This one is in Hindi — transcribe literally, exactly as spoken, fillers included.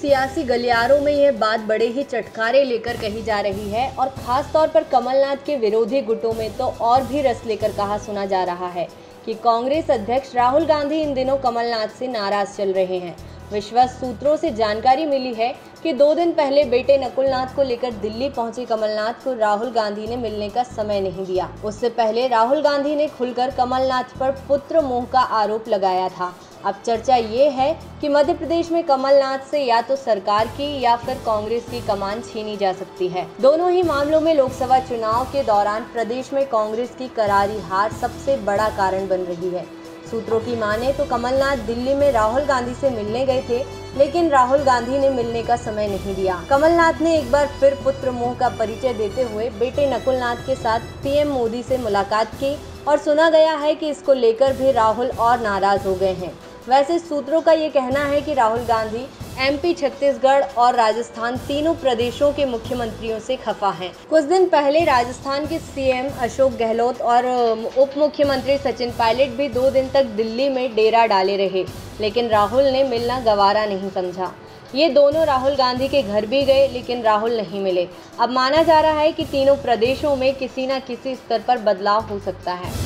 सियासी गलियारों में यह बात बड़े ही चटखारे लेकर कही जा रही है और खास तौर पर कमलनाथ के विरोधी गुटों में तो और भी रस लेकर कहा सुना जा रहा है कि कांग्रेस अध्यक्ष राहुल गांधी इन दिनों कमलनाथ से नाराज चल रहे हैं। विश्वस्त सूत्रों से जानकारी मिली है कि दो दिन पहले बेटे नकुलनाथ को लेकर दिल्ली पहुंचे कमलनाथ को राहुल गांधी ने मिलने का समय नहीं दिया। उससे पहले राहुल गांधी ने खुलकर कमलनाथ पर पुत्र मोह का आरोप लगाया था। अब चर्चा ये है कि मध्य प्रदेश में कमलनाथ से या तो सरकार की या फिर कांग्रेस की कमान छीनी जा सकती है। दोनों ही मामलों में लोकसभा चुनाव के दौरान प्रदेश में कांग्रेस की करारी हार सबसे बड़ा कारण बन रही है। सूत्रों की माने तो कमलनाथ दिल्ली में राहुल गांधी से मिलने गए थे, लेकिन राहुल गांधी ने मिलने का समय नहीं दिया। कमलनाथ ने एक बार फिर पुत्र मोह का परिचय देते हुए बेटे नकुलनाथ के साथ पीएम मोदी से मुलाकात की और सुना गया है कि इसको लेकर भी राहुल और नाराज हो गए हैं। वैसे सूत्रों का ये कहना है कि राहुल गांधी एमपी, छत्तीसगढ़ और राजस्थान तीनों प्रदेशों के मुख्यमंत्रियों से खफा हैं। कुछ दिन पहले राजस्थान के सीएम अशोक गहलोत और उप मुख्यमंत्री सचिन पायलट भी दो दिन तक दिल्ली में डेरा डाले रहे, लेकिन राहुल ने मिलना गवारा नहीं समझा। ये दोनों राहुल गांधी के घर भी गए, लेकिन राहुल नहीं मिले। अब माना जा रहा है कि तीनों प्रदेशों में किसी न किसी स्तर पर बदलाव हो सकता है।